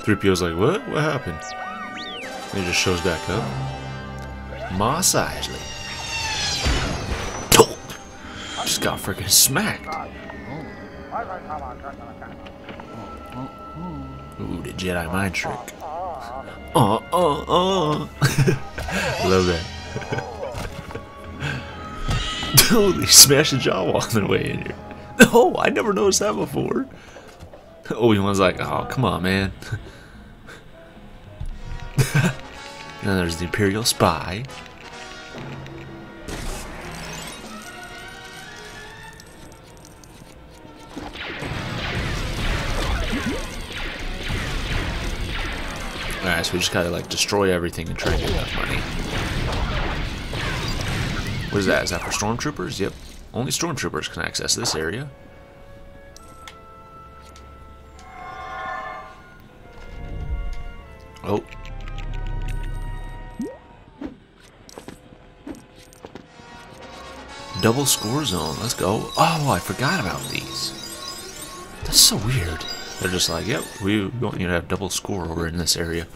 3PO's like, what? What happened? And he just shows back up. Mos Eisley. Just got freaking smacked. Ooh, the Jedi mind trick. Love that. Holy, smash the Jawa on the way in here. Oh, I never noticed that before. Obi-Wan's like, oh, come on, man. And then there's the Imperial spy. Alright, so we just gotta like destroy everything and try and get enough money. What is that? Is that for stormtroopers? Yep. Only stormtroopers can access this area. Oh. Double score zone. Let's go. Oh, I forgot about these. That's so weird. They're just like, yep, we want you to have double score over in this area.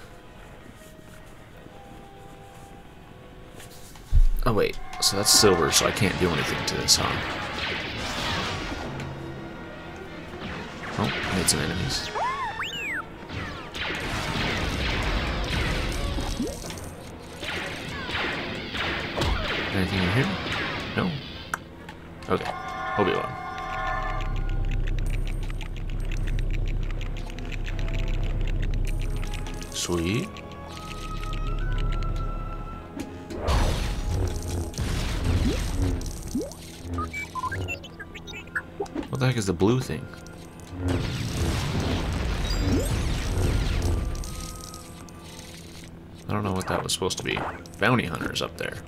Oh wait, so that's silver, so I can't do anything to this, huh? Oh, made some enemies. Anything in here? No? Okay, Obi-Wan. Sweet. What the heck is the blue thing? I don't know what that was supposed to be. Bounty hunters up there.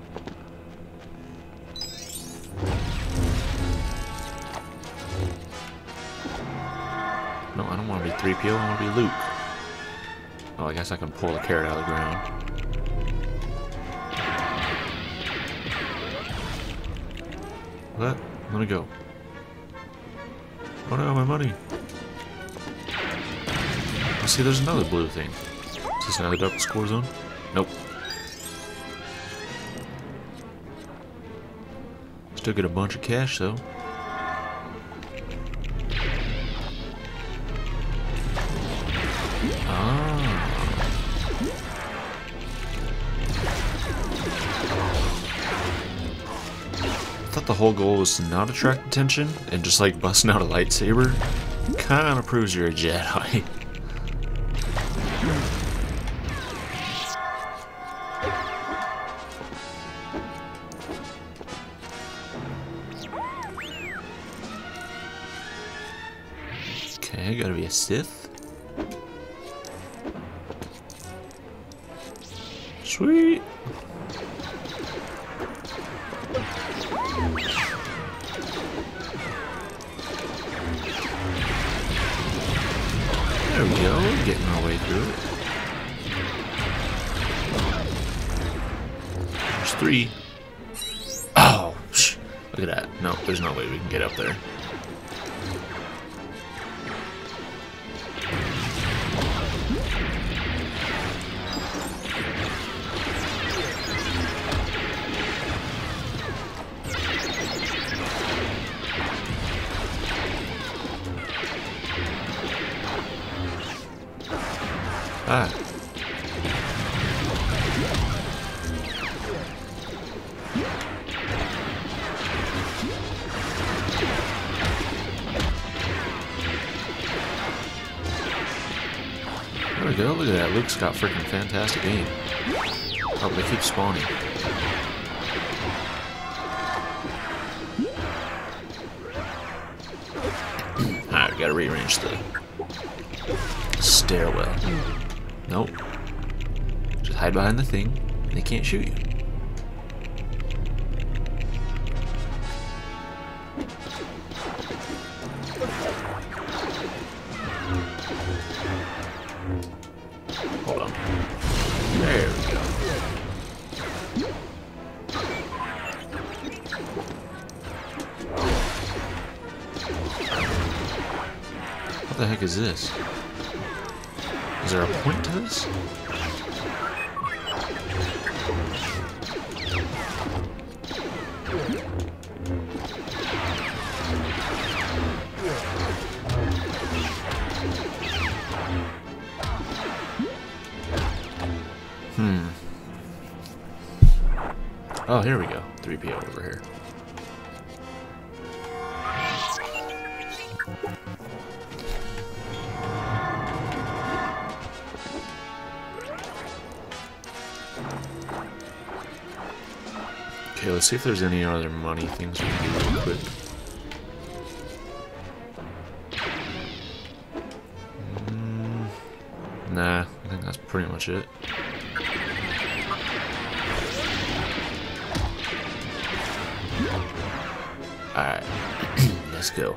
No, I don't want to be 3PO, I want to be Luke. Oh, I guess I can pull a carrot out of the ground. What? Let me go. Oh no, my money. Oh, see, there's another blue thing. Is this another double score zone? Nope. Still get a bunch of cash, though. I thought the whole goal was to not attract attention, and just like busting out a lightsaber kinda proves you're a Jedi. Okay, gotta be a Sith. Sweet. There we go, getting our way through it. There's 3. Oh, look at that. No, there's no way we can get up there. Ah. There we go, look at that. Luke's got freaking fantastic aim. Oh, they keep spawning. Alright, we gotta rearrange the stairwell. Nope. Just hide behind the thing, and they can't shoot you. Hold on. There we go. What the heck is this? Is there a point to this? Oh, here we go. 3PO over here. Okay, let's see if there's any other money things we can do real quick. Nah, I think that's pretty much it. Alright, let's go.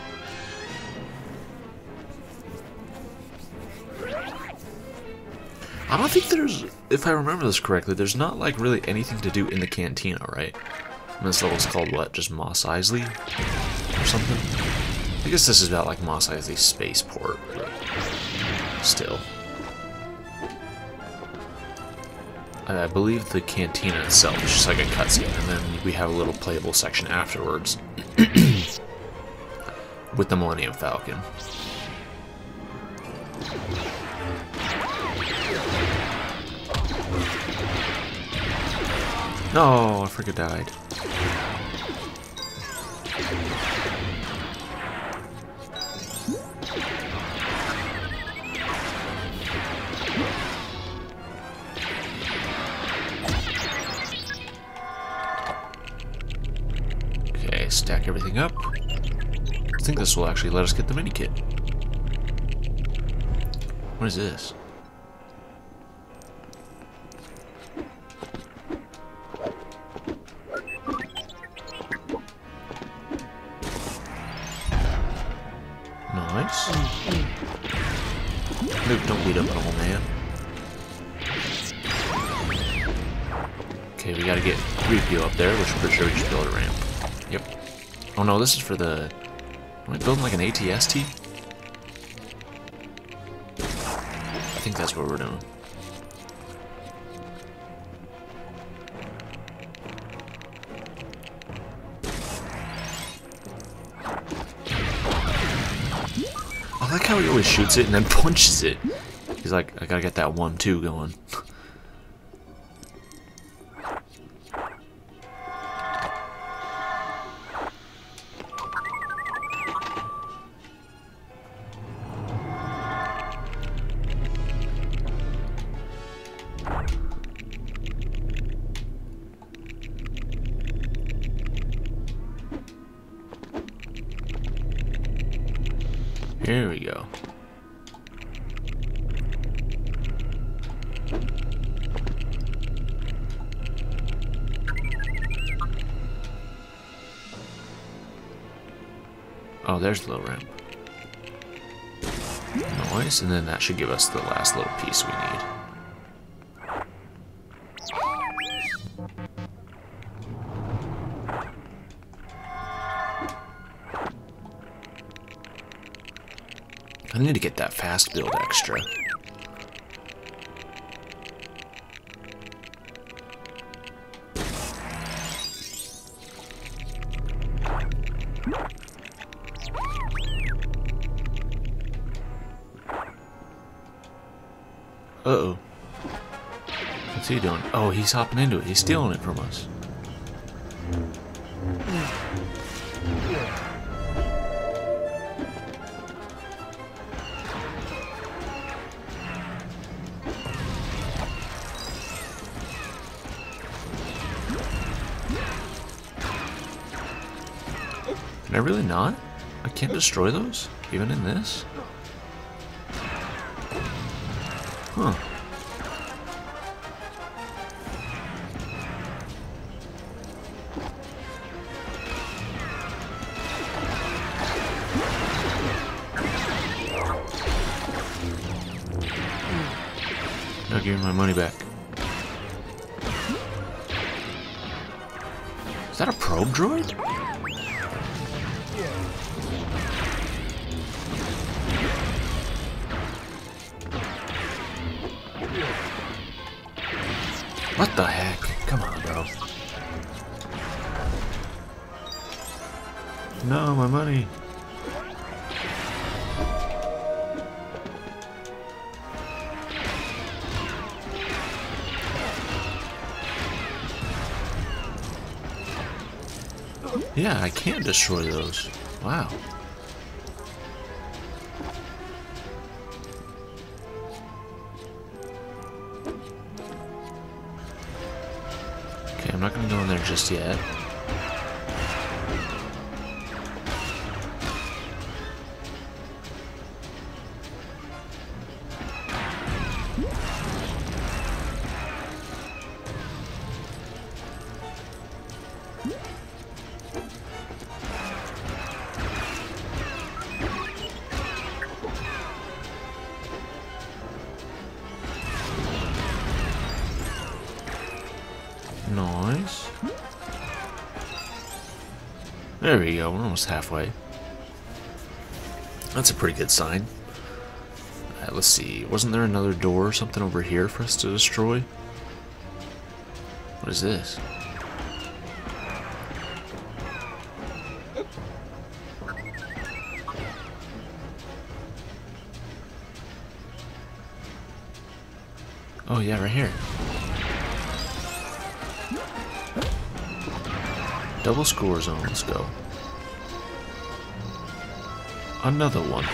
I don't think there's, if I remember this correctly, there's not like really anything to do in the cantina, right? And this level's called what? Just Mos Eisley? Or something? I guess this is about like Mos Eisley spaceport, but still. I believe the cantina itself is just like a cutscene, and then we have a little playable section afterwards with the Millennium Falcon. No, I freaking died. Okay, stack everything up. I think this will actually let us get the mini kit. What is this? Nice. Luke, don't beat up an old man. Okay, we gotta get 3PO up there, which I'm pretty sure we just build a ramp. Yep. Oh no, this is for the... Am I building like an ATST? I think that's what we're doing. I like how he always shoots it and then punches it. He's like, I gotta get that 1-2 going. Here we go. Oh, there's the little ramp. Nice, and then that should give us the last little piece we need. I need to get that fast build extra. Uh-oh. What's he doing? Oh, he's hopping into it. He's stealing it from us. Can I really not? I can't destroy those? Even in this? Huh. Now give me my money back. Is that a probe droid? What the heck? Come on, bro. No, my money. Yeah, I can destroy those. Wow. Okay, I'm not gonna go in there just yet. Nice. There we go, we're almost halfway. That's a pretty good sign. Alright, let's see. Wasn't there another door or something over here for us to destroy? What is this? Oh yeah, right here. Double score zone, let's go. Another one.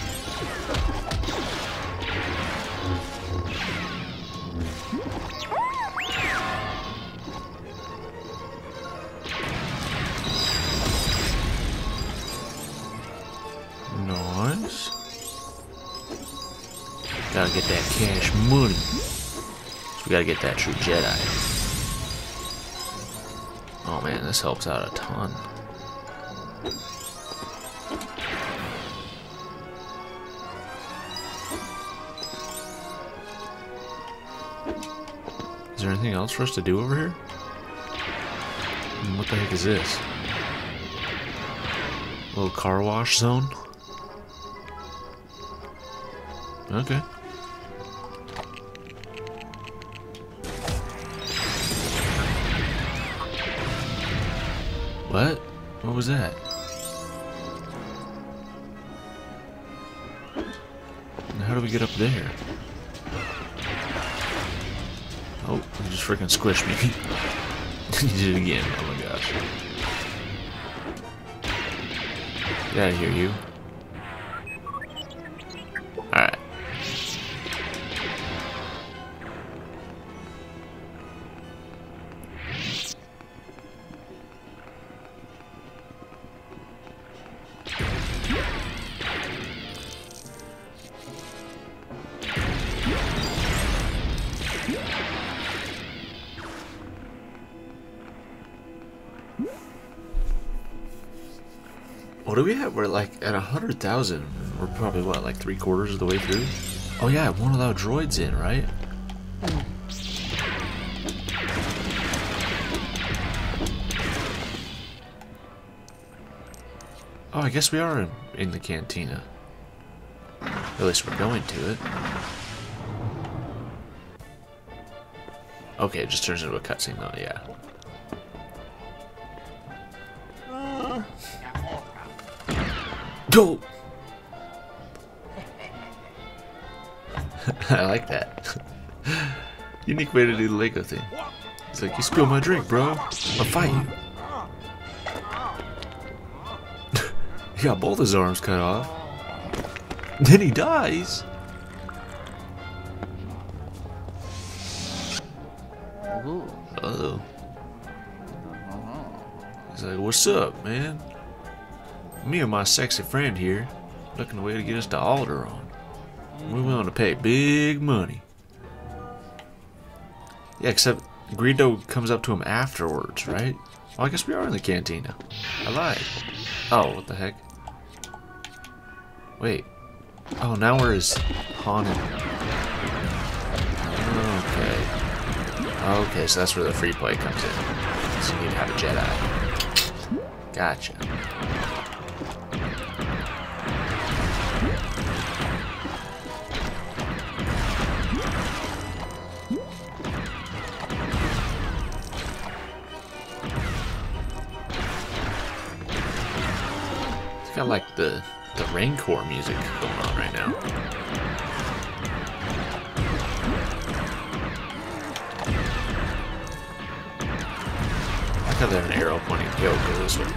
Nice. Gotta get that cash money. So we gotta get that true Jedi. Oh man, this helps out a ton. Is there anything else for us to do over here? What the heck is this? A little car wash zone? Okay. What? What was that? And how do we get up there? Oh, you just freaking squished me. You did it again. Oh my gosh. Get out of here, you. Alright. What do we have? We're like at 100,000. We're probably what, like 3/4 of the way through? Oh yeah, I won't allow droids in, right? Oh, I guess we are in the cantina. At least we're going to it. Okay, it just turns into a cutscene though, yeah. Go! I like that. Unique way to do the Lego thing. He's like, you spilled my drink, bro. I'll fight you. He got both his arms cut off. Then he dies. Uh-oh. He's like, what's up, man? Me and my sexy friend here, looking a way to get us to Alderaan. We're willing to pay big money. Yeah, except Greedo comes up to him afterwards, right? Well, I guess we are in the cantina. I lied. Oh, what the heck? Wait. Oh, now we're his haunted. Okay. Okay, so that's where the free play comes in. So you need to have a Jedi. Gotcha. got like the Rancor music going on right now. I like how there's an arrow pointing. Yo, go this way.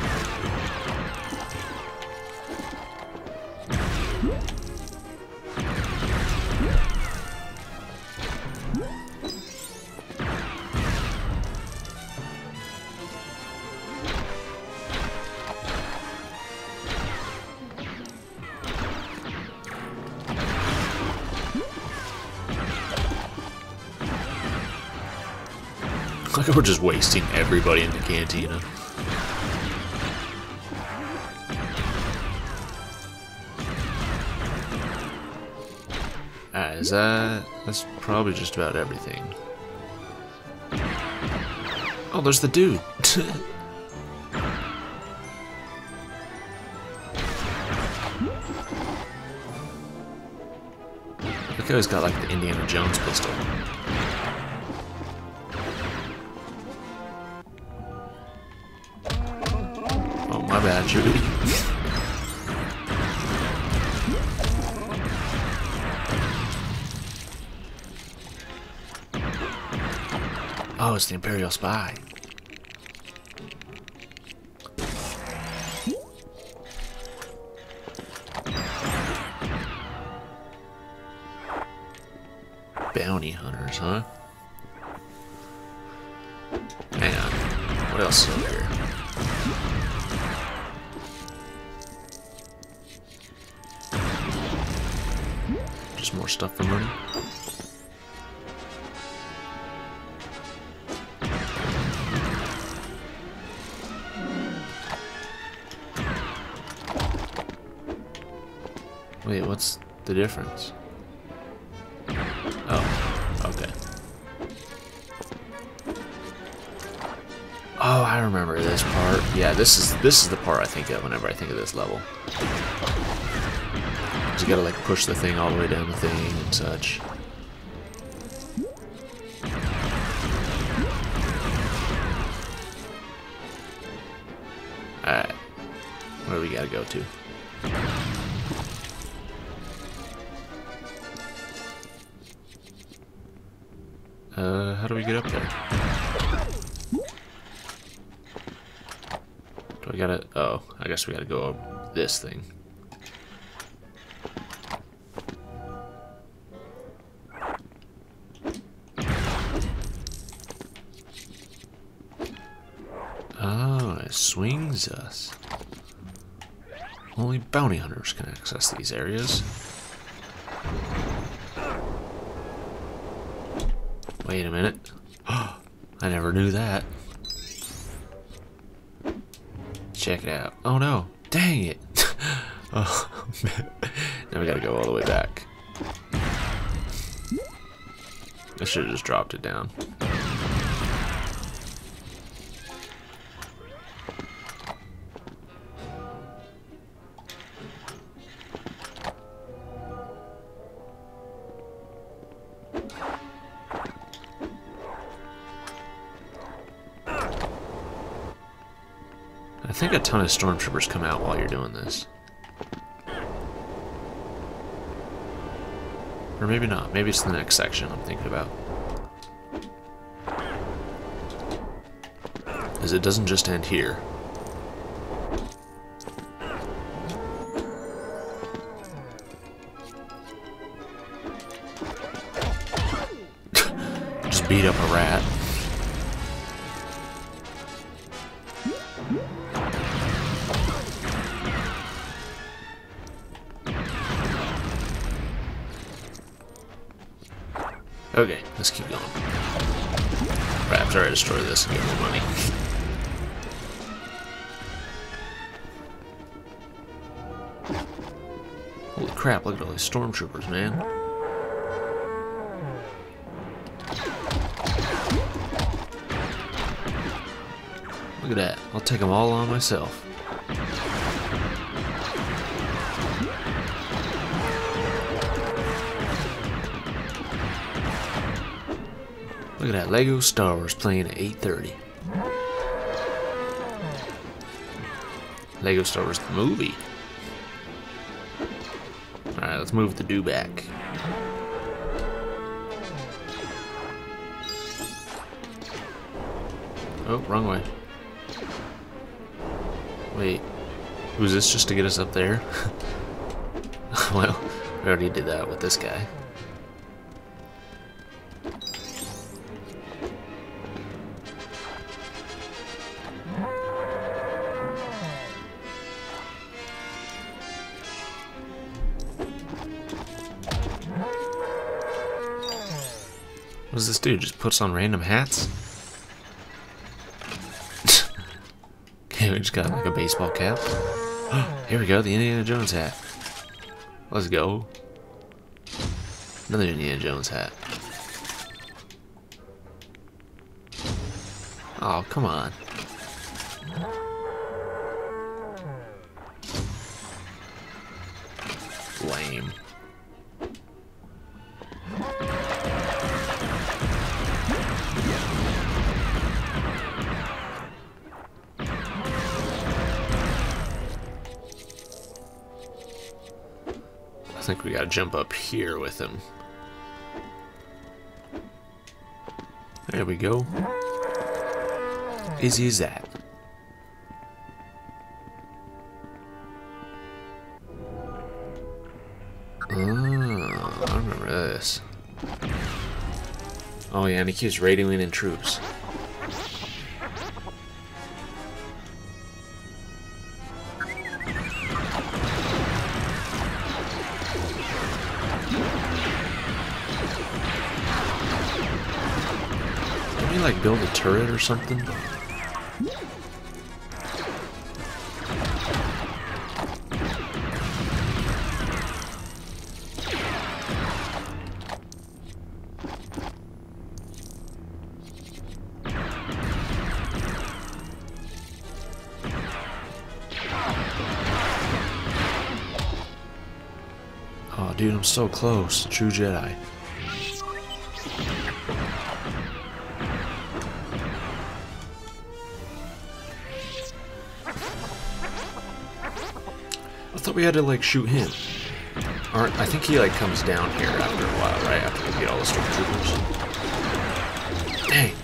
Like we're just wasting everybody in the cantina. That's probably just about everything. Oh, there's the dude. Look how he's got like the Indiana Jones pistol. My bad, Judy. Oh, it's the Imperial spy. Bounty hunters, huh? Hang on. What else is over here? More stuff for money. Wait, what's the difference? Oh, okay. Oh, I remember this part. Yeah, this is the part I think of whenever I think of this level. You gotta like push the thing all the way down the thing and such. Alright. Where do we gotta go to? How do we get up there? Do I gotta... Oh, I guess we gotta go up this thing. Oh, it swings us. Only bounty hunters can access these areas. Wait a minute. Oh, I never knew that. Check it out. Oh no. Dang it. Oh, man. Now we gotta go all the way back. I should have just dropped it down. I think a ton of stormtroopers come out while you're doing this. Or maybe not. Maybe it's the next section I'm thinking about. Because it doesn't just end here. Just beat up a rat. Okay, let's keep going. Right, after I destroy this and get more money. Holy crap, look at all these stormtroopers, man. Look at that. I'll take them all on myself. Look at that, Lego Star Wars playing at 8:30. Lego Star Wars the movie. Alright, let's move the dewback. Oh, wrong way. Wait. Was this just to get us up there? Well, we already did that with this guy. What does this do? Just puts on random hats? Okay, we just got like a baseball cap. Here we go, the Indiana Jones hat. Let's go. Another Indiana Jones hat. Oh, come on. Lame. I think we gotta jump up here with him. There we go. Easy as that. Oh, I remember this. Oh yeah, and he keeps radioing in troops. Like build a turret or something? Oh dude, I'm so close. True Jedi. I thought we had to like shoot him. Or I think he like comes down here after a while, right? After we get all the stormtroopers. Dang.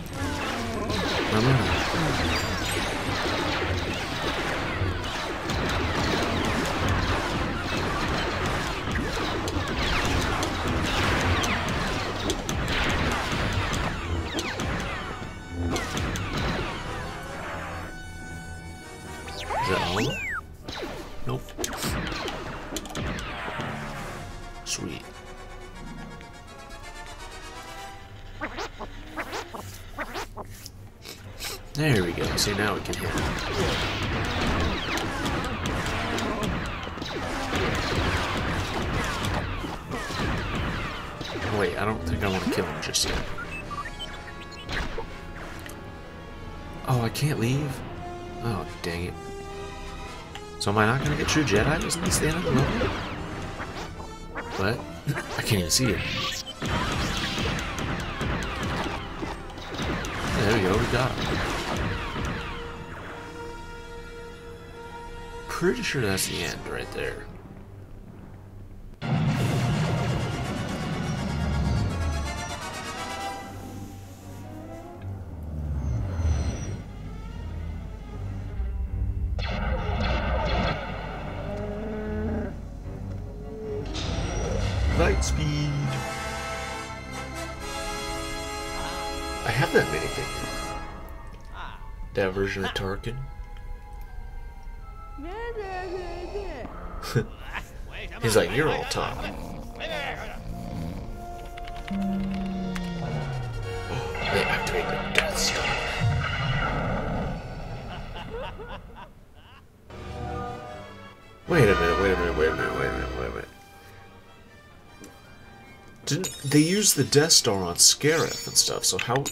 Is that all? Nope. Sweet. There we go. See, now we can hit him. Wait, I don't think I want to kill him just yet. Oh, I can't leave? Oh, dang it. So am I not going to get True Jedi? Isn't this the end of the level? What? I can't even see it. Yeah, there we go, we got him. Pretty sure that's the end right there. Light speed. I have that minifigure. That version of Tarkin. He's like, you're all talk. Oh, they activate the Death Star. Wait a minute. Didn't they use the Death Star on Scarif and stuff, so how...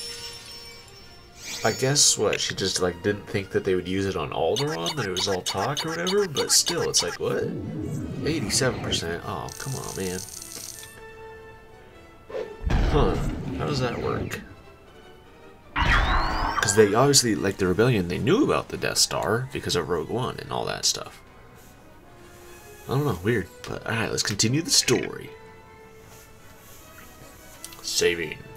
I guess, what, she just, like, didn't think that they would use it on Alderaan, that it was all talk or whatever, but still, it's like, what? 87%? Oh, come on, man. Huh. How does that work? Because they obviously, like, the Rebellion, they knew about the Death Star because of Rogue One and all that stuff. I don't know, weird. But alright, let's continue the story. Saving.